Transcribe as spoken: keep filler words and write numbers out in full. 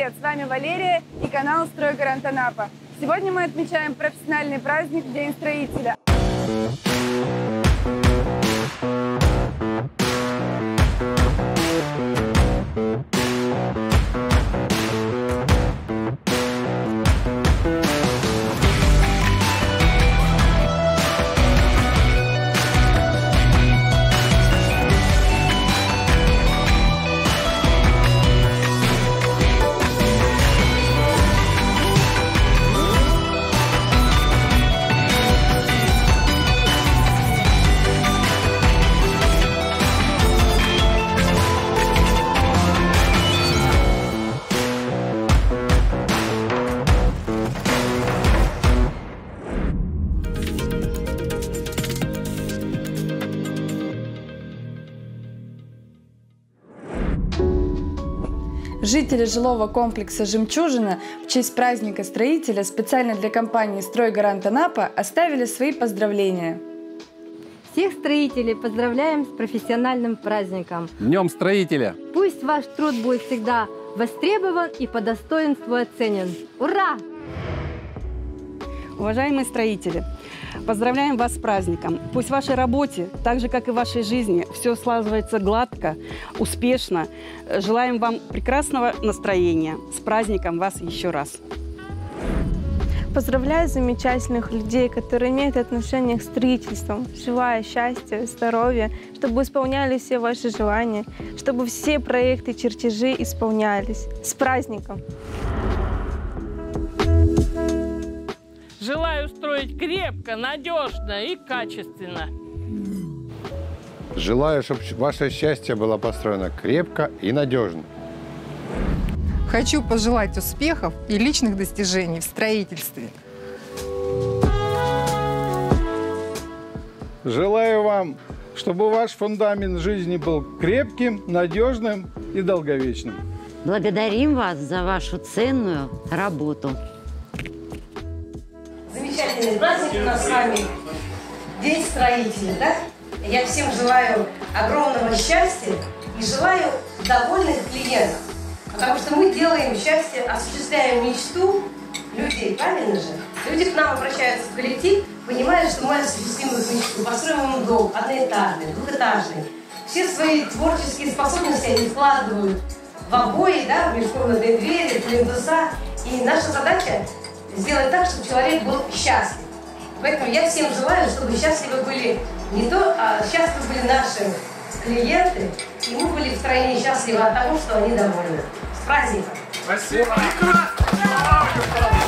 привет! С вами Валерия и канал «Стройгарант Анапа». Сегодня мы отмечаем профессиональный праздник День строителя. Жители жилого комплекса «Жемчужина» в честь праздника строителя специально для компании «Стройгарант Анапа» оставили свои поздравления. Всех строителей поздравляем с профессиональным праздником. Днем строителя! Пусть ваш труд будет всегда востребован и по достоинству оценен. Ура! Уважаемые строители, поздравляем вас с праздником. Пусть в вашей работе, так же как и в вашей жизни, все складывается гладко, успешно. Желаем вам прекрасного настроения. С праздником вас еще раз. Поздравляю замечательных людей, которые имеют отношение к строительству. Желаю счастья, здоровья, чтобы исполнялись все ваши желания, чтобы все проекты, чертежи исполнялись. С праздником! Желаю строить крепко, надежно и качественно. Желаю, чтобы ваше счастье было построено крепко и надежно. Хочу пожелать успехов и личных достижений в строительстве. Желаю вам, чтобы ваш фундамент жизни был крепким, надежным и долговечным. Благодарим вас за вашу ценную работу. Замечательный праздник у нас с вами, День строителя, да? Я всем желаю огромного счастья и желаю довольных клиентов, потому что мы делаем счастье, осуществляем мечту людей, правильно же? Люди к нам обращаются в коллектив, понимая, что мы осуществим их мечту, построим им дом, одноэтажный, двухэтажный. Все свои творческие способности они вкладывают в обои, да, в межкомнатные двери, в плинтуса, и наша задача сделать так, чтобы человек был счастлив. Поэтому я всем желаю, чтобы счастливы были не то, а счастливы были наши клиенты, и мы были втройне счастливы от того, что они довольны. С праздником! Спасибо!